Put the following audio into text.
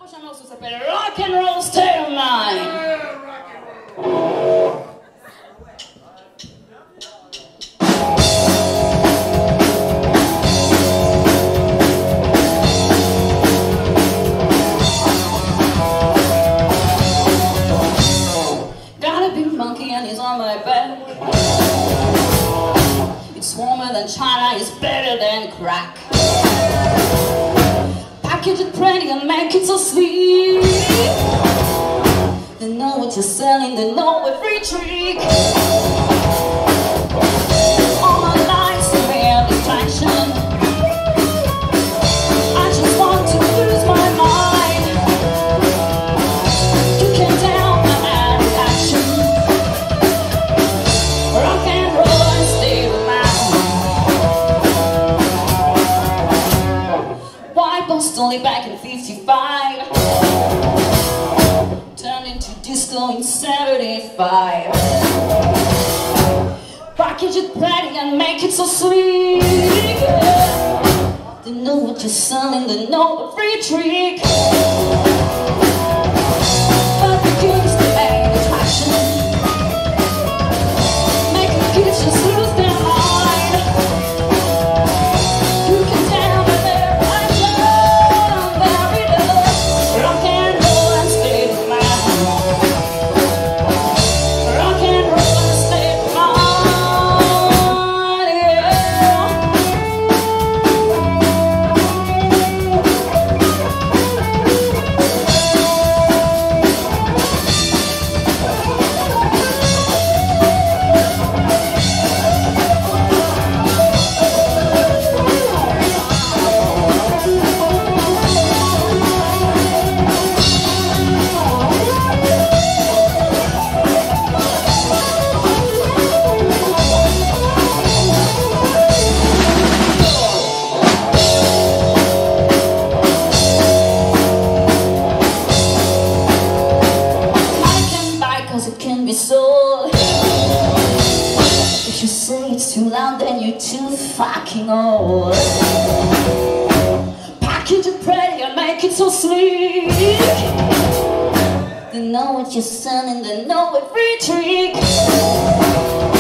Puxa a moça, sapere, rock and roll state of mind. Got a big monkey and he's on my back. It's warmer than China, it's better than crack. Package it pretty and make it so sweet. They know what you're selling, they know every trick. All my life's a mere distraction. I just want to lose my mind. You can tell I'm out of action. Rock and roll and stay with mine. White Boston only back in 55. Turned into disco in 75. Package it pretty and make it so sweet. They know what you're selling, they know every trick. But the kids, they ain't attraction. Make the kids just lose their mind. You can tell that they're passion, very low. Rock and roll and stay with mine. Rock and roll and stay with mine, yeah. It can be sold. If you say it's too loud, then you're too fucking old. Package it pretty and make it so sleek. They know what you're selling, they know every trick.